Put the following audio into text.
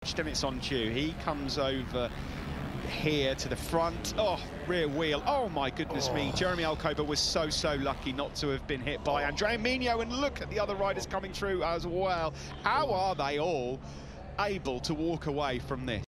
him, it's on cue. He comes over here to the front. Oh, rear wheel. Oh my goodness me. Jeremy Alcoba was so lucky not to have been hit by Andrea Mino, and look at the other riders coming through as well. How are they all able to walk away from this?